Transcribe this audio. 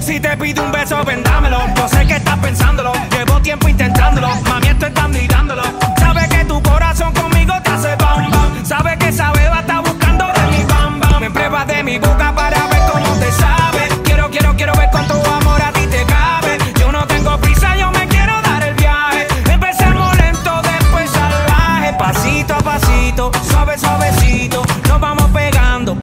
Si te pide un beso, vendámelo. Yo sé que estás pensándolo, llevo tiempo intentándolo. Mami, estoy dando y dándolo.